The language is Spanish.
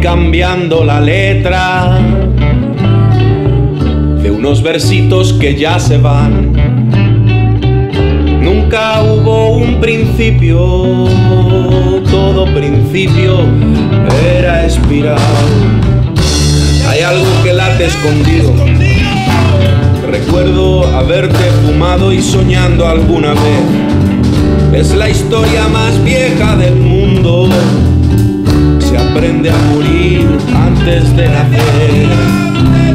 cambiando la letra de unos versitos que ya se van. Nunca hubo un principio, todo principio era espiral. Hay algo que late escondido. Recuerdo haberte fumado y soñando alguna vez. Es la historia más vieja del mundo. Se aprende a morir antes de nacer.